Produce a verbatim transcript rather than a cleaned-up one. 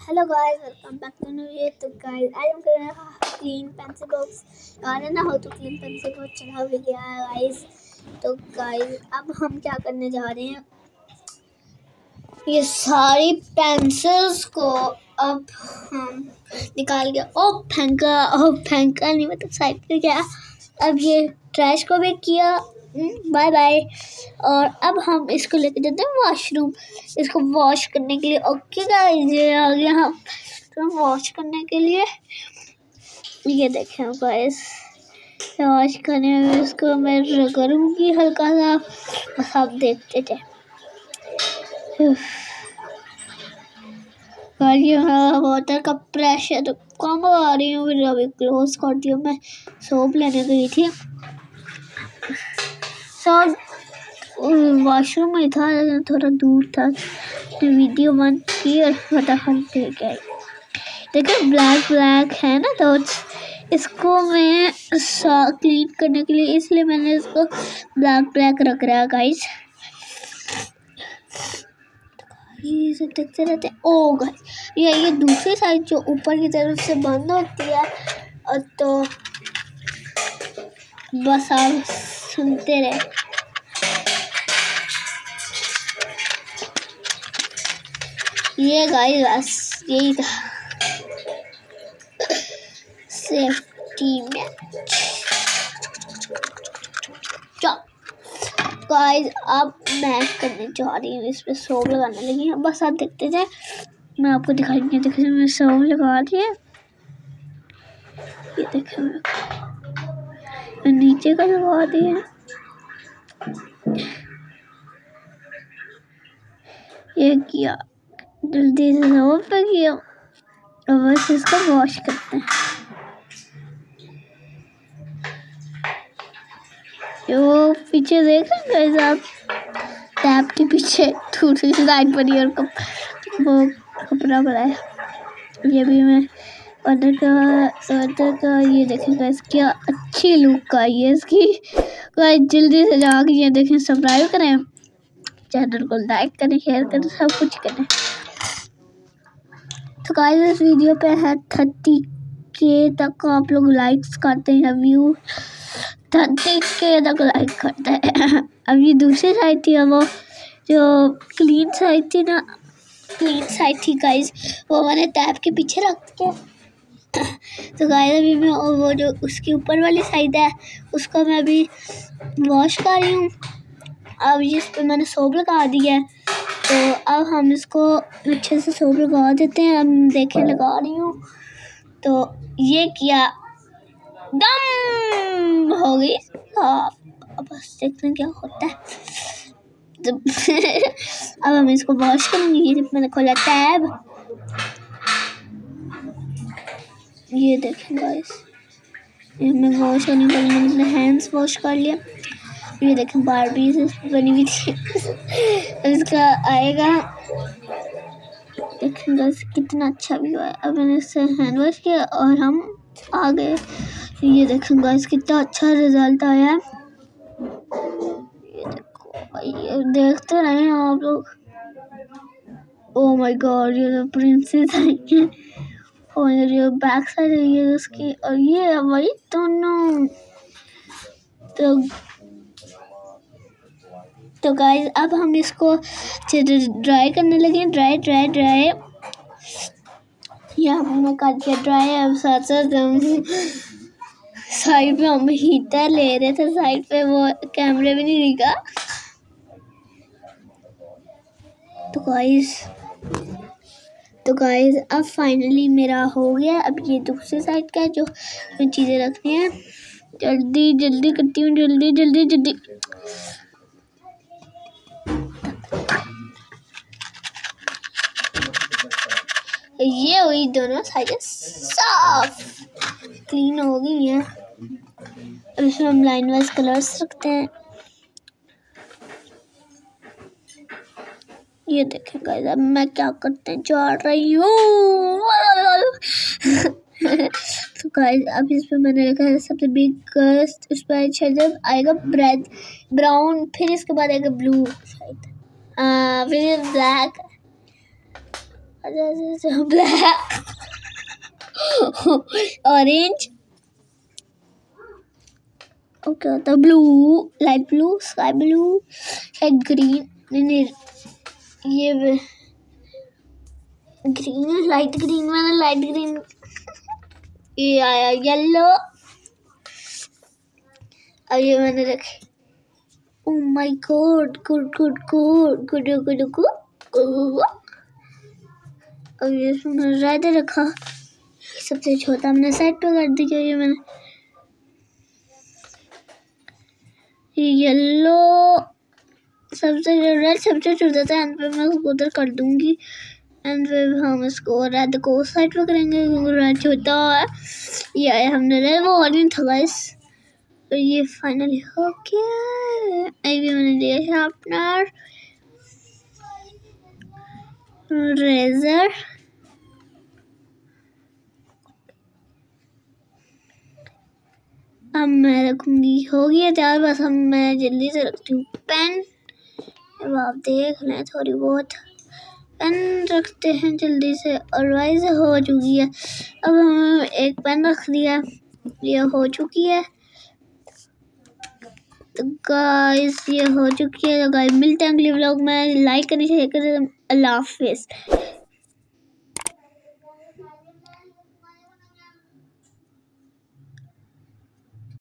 Hello guys, welcome back to new video. तो guys आज हम कर रहे हैं क्लीन पेंसिल बॉक्स। गाना ना हो तो क्लीन पेंसिल बॉक्स चला भी गया है गाइस। तो गाइस अब हम क्या करने जा रहे हैं, ये सारी पेंसिल्स को अब हम निकाल के ओ फेंका ओ फेंका नहीं मतलब साइड पे गया। अब ये ट्रैश को भी किया, बाय बाय। और अब हम इसको लेके जाते हैं वॉशरूम, इसको वॉश करने के लिए। ओके गाइस, ये आ गया हम तो वॉश करने के लिए। ये देखें गाइस, वॉश करने में इसको मैं करूँगी हल्का सा, बस आप देखते थे। ये वाटर का प्रेशर कम आ रही हूँ, फिर अभी क्लोज कर दिया। मैं सोप लेने गई थी, सब वॉशरूम में था लेकिन थोड़ा दूर था, तो वीडियो बंद की और फटाफट दे गए। देखिए ब्लैक ब्लैक है ना, तो इसको मैं क्लीन करने के लिए इसलिए मैंने इसको ब्लैक ब्लैक रख रहा है गाइस। ये सब देखते रहते हैं। ओ गाइस, ये ये दूसरी साइड जो ऊपर की तरफ से बंद होती है, और तो बस आप सुनते रहे। ये गाइस बस यही था सेफ्टी में। गाइस अब मैं करने जा रही हूँ, इस पे सोप लगाने लगी हूँ, बस आप देखते जाए, मैं आपको दिखाई नहीं। देखिए मैं सोप लगा दी है, ये देखिए मैं नीचे का लगा दिया, ये किया जल्दी से सोप पे किया, और बस इसको वॉश करते हैं। जो पीछे देख रहे हैं आप, टैप के पीछे दूसरी लाइन बनी और वो कपड़ा बना है। ये भी मैं वाटर का वाटर का ये देखेंगे, इसकी अच्छी लुक आई है इसकी। गाइस जल्दी से जाके ये देखें, सब्सक्राइब करें, चैनल को लाइक करें, शेयर करें, सब कुछ करें। तो गाइस इस वीडियो पे है थर्टी के तक आप लोग लाइक्स करते हैं, व्यू थर्टी के तक लाइक करते हैं। अब ये दूसरी साइड थी, वो जो क्लीन साइड थी ना, क्लीन साइड थी गाइस, वो मैंने टैप के पीछे रख के तो गाइस अभी मैं वो जो उसकी ऊपर वाली साइड है उसको मैं अभी वॉश कर रही हूँ। अब जिस पे मैंने सोप लगा दी है, तो अब हम इसको अच्छे से सोप लगा देते हैं। हम देखें लगा रही हूँ, तो ये किया दम हो गई साफ। अब बस देखते हैं क्या होता है। तो अब हम इसको वॉश करेंगे। ये मैंने खोला टैब, ये देखें गाइस, ये मैं वॉश करने के लिए मैंने अपने हैंड्स वॉश कर लिया। ये देखें बारबी से बनी हुई थी अब इसका आएगा, देखें गाइस कितना अच्छा भी हुआ है। अब मैंने इससे हैंड वॉश किया और हम आ गए। ये देखें गाइस कितना अच्छा रिजल्ट आया है। ये देखो, ये देखते रहे आप लोग। ओ माय गॉड, ये तो प्रिंसेस आई है, और ये बैक साइड है ये उसकी, और ये वही दोनों। तो तो गाइस अब हम इसको ड्राई करने लगे। ड्राई ड्राई ड्राई ये हमने कर दिया ड्राई। अब साथ साथ हम साइड पे हम हीटर ले रहे थे, साइड पे वो कैमरे में नहीं दिखा। तो गाइस तो गाइस अब फाइनली मेरा हो गया। अब ये दूसरी साइड का जो चीज़ें रखनी है, जल्दी जल्दी करती हूँ, जल्दी जल्दी जल्दी। ये हुई दोनों साइडें साफ, क्लीन हो गई हैं। अब इसमें हम लाइन वाइज कलर्स रखते हैं। ये देखें गाइस, अब मैं क्या करते जा रही हूँ तो गाइस अब इस पे मैंने लिखा है सबसे बिगेस्ट, उस पर अच्छा जब आएगा ब्रेड ब्राउन, फिर इसके बाद आएगा ब्लू शायद, फिर ब्लैक, ब्लैक, ऑरेंज, और क्या होता है blue, light blue, sky blue, शायद ग्रीन, नहीं नहीं ये ग्रीन है, लाइट ग्रीन, मैंने लाइट ग्रीन। ये आया येलो, अब ये मैंने रखे। Oh my god, good good good good good good. अब ये रेड रखा, सबसे छोटा हमने साइड पे कर दिया। ये मैंने येलो सबसे रेड सबसे छोटा था, एंड पे मैं उसको उधर कर दूंगी, एंड फिर हम इसको रेड को साइड पे करेंगे क्योंकि रेड छोटा है। ये आया हमने रेड, वो ऑरेंज था गाइस। तो ये फाइनली हो गया। अभी मैंने लिया शार्पनर, रेजर, अब मैं रखूंगी, हो गया तैयार। बस हम मैं जल्दी से रखती हूँ पेन। अब आप देख लें थोड़ी बहुत पेन रखते हैं जल्दी से, और वाइज हो चुकी है। अब हम एक पेन रख दिया, ये हो चुकी है। तो गाइस ये हो चुकी है। तो गाइस मिलते हैं अगले व्लॉग में। लाइक करें, शेयर करें। अल्लाह हाफिज़।